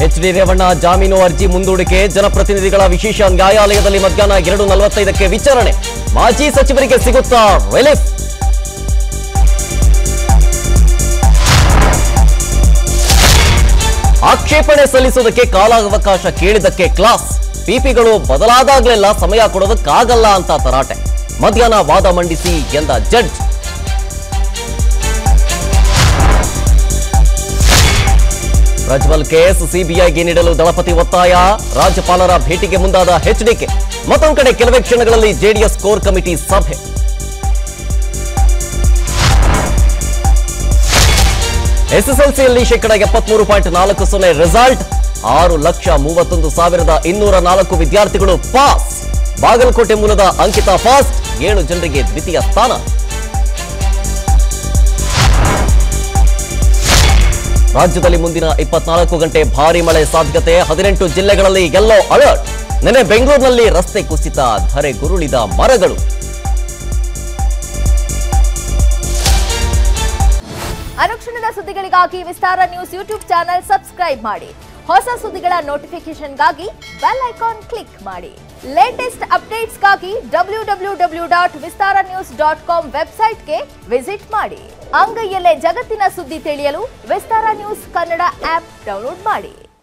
HD Revanna ಜಾಮೀನು ಅರ್ಜಿ ಮುಂದೂಡಿಕೆ, ಜನಪ್ರತಿನಿಧಿಗಳ ವಿಶೇಷ ನ್ಯಾಯಾಲಯದಲ್ಲಿ ಮಧ್ಯಾಹ್ನ 2:45ಕ್ಕೆ ವಿಚಾರಣೆ. ಮಾಜಿ ಸಚಿವರಿಗೆ ಸಿಗುತ್ತಾ ರಿಲೀಫ್? ಆಕ್ಷೇಪಣೆ ಸಲ್ಲಿಸುವುದಕ್ಕೆ ಕಾಲಾವಕಾಶ ಕೇಳಿದ್ದಕ್ಕೆ ಕ್ಲಾಸ್. ಪಿಪಿಗಳು ಬದಲಾದಾಗಲೆಲ್ಲ ಸಮಯ ಕೊಡೋದಕ್ಕಾಗಲ್ಲ ಅಂತ ತರಾಟೆ. ಮಧ್ಯಾಹ್ನ ವಾದ ಮಂಡಿಸಿ ಎಂದ ಜಡ್ಜ್. ಪ್ರಜ್ವಲ್ ಕೇಸ್ ಸಿಬಿಐಗೆ ನೀಡಲು ದಳಪತಿ ಒತ್ತಾಯ. ರಾಜ್ಯಪಾಲರ ಭೇಟಿಗೆ ಮುಂದಾದ ಎಚ್ಡಿಕೆ. ಮತ್ತೊಂದು ಕಡೆ ಕೆಲವೇ ಕ್ಷಣಗಳಲ್ಲಿ ಜೆಡಿಎಸ್ ಕೋರ್ ಕಮಿಟಿ ಸಭೆ. ಎಸ್ಎಸ್ಎಲ್ಸಿಯಲ್ಲಿ 73.40% ರಿಸಲ್ಟ್. 6,31,204 ವಿದ್ಯಾರ್ಥಿಗಳು ಪಾಸ್. ಬಾಗಲಕೋಟೆ ಮೂಲದ ಅಂಕಿತಾ ಫಾಸ್ಟ್, 7 ಜನರಿಗೆ ದ್ವಿತೀಯ ಸ್ಥಾನ. ರಾಜ್ಯದಲ್ಲಿ ಮುಂದಿನ 24 ಗಂಟೆ ಭಾರೀ ಮಳೆ ಸಾಧ್ಯತೆ. 18 ಜಿಲ್ಲೆಗಳಲ್ಲಿ ಯೆಲ್ಲೋ ಅಲರ್ಟ್. ನಿನ್ನೆ ಬೆಂಗಳೂರಿನಲ್ಲಿ ರಸ್ತೆ ಕುಸಿತ, ಧರೆಗುರುಳಿದ ಮರಗಳು. ಅನುಕ್ಷಣದ ಸುದ್ದಿಗಳಿಗಾಗಿ Vistara news YouTube channel subscribe ಮಾಡಿ. ಹೊಸ ಸುದ್ದಿಗಳ ನೋಟಿಫಿಕೇಶನ್ಗಾಗಿ ಬೆಲ್ ಐಕಾನ್ ಕ್ಲಿಕ್ ಮಾಡಿ. ಲೇಟೆಸ್ಟ್ ಅಪ್ಡೇಟ್ಸ್ಗಾಗಿ www.vistaranews.com ವೆಬ್ಸೈಟ್ಗೆ ವಿಸಿಟ್ ಮಾಡಿ. ಅಂಗೈಯಲ್ಲೇ ಜಗತ್ತಿನ ಸುದ್ದಿ ತಿಳಿಯಲು Vistara news Kannada app download ಮಾಡಿ.